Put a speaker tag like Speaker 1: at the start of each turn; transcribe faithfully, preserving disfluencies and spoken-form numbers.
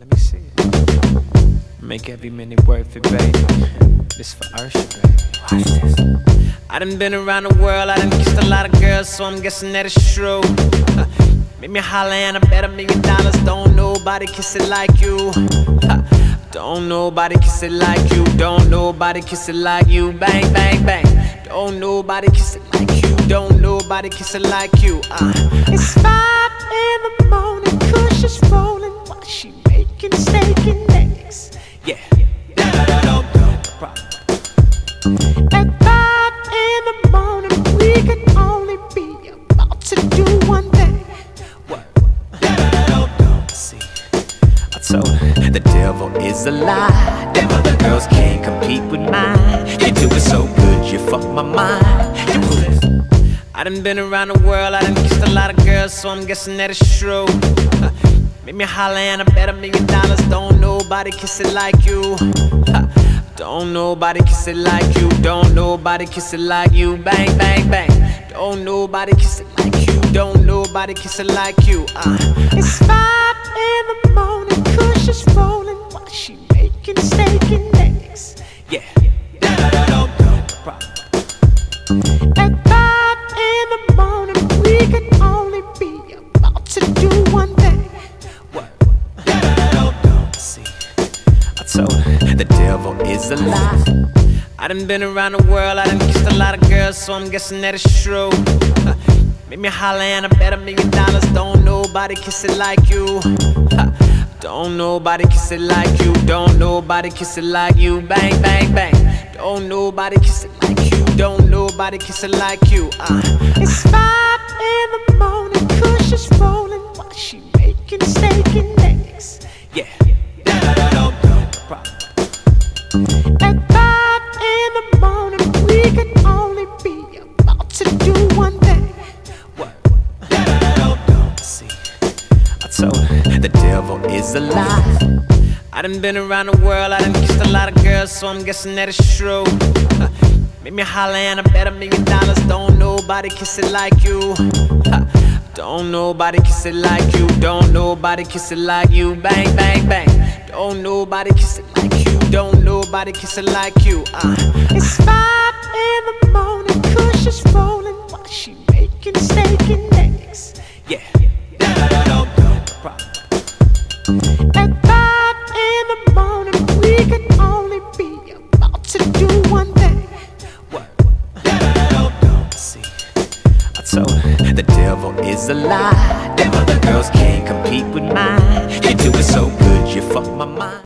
Speaker 1: Let me see it. Make every minute worth it, baby. This for Usher, baby. Watch this. I done been around the world, I done kissed a lot of girls, so I'm guessing that it's true. uh, Make me holler and I bet a million dollars. Don't nobody kiss it like you. uh, Don't nobody kiss it like you. Don't nobody kiss it like you. Bang, bang, bang. Don't nobody kiss it like you. Don't nobody kiss it like you. uh.
Speaker 2: It's five in the morning, Kush is rolling while she making steak and eggs.
Speaker 1: Yeah. No problem.
Speaker 2: At five in the morning, we can only be about to do one thing.
Speaker 1: What? See, I told her the devil is a lie. Them other girls can't compete with mine. You do it so good, you fuck my mind. You put it. I done been around the world, I done kissed a lot of girls, so I'm guessing that it's true. uh, Make me holler and I bet a million dollars. Don't nobody kiss it like you. uh, Don't nobody kiss it like you. Don't nobody kiss it like you. Bang, bang, bang. Don't nobody kiss it like you. Don't nobody kiss it like you. uh.
Speaker 2: It's five in the morning, Kush is rolling while she making steak and eggs.
Speaker 1: Yeah. No problem.
Speaker 2: At five in the morning, we can only be about to do one thing.
Speaker 1: What? See, I told her the devil is a lie. I done been around the world, I done kissed a lot of girls, so I'm guessing that it's true. uh, Make me holler and I bet a million dollars. Don't nobody kiss it like you. uh, Don't nobody kiss it like you. Don't nobody kiss it like you. Bang, bang, bang. Don't nobody kiss it like you. Don't nobody kiss it like you. uh.
Speaker 2: It's five in the morning, Kush is rolling while she making steak and eggs.
Speaker 1: Yeah. No problem.
Speaker 2: At five in the morning, we can only be about to do one thing.
Speaker 1: What? See, I told her the devil is a lie. I done been around the world, I done kissed a lot of girls, so I'm guessing that it's true. uh, Make me holler and I bet a million dollars. Don't nobody kiss it like you. uh, Don't nobody kiss it like you. Don't nobody kiss it like you. Bang, bang, bang. Don't nobody kiss it like you. Don't nobody kiss it like you. uh.
Speaker 2: It's five in the morning, Kush is rolling while she making steak and eggs.
Speaker 1: Yeah. No problem.
Speaker 2: At five in the morning, we can only be about to do one thing.
Speaker 1: What? See, I told her the devil is a lie. Them other girls can't compete with mine. You do it so good, you fuck my mind.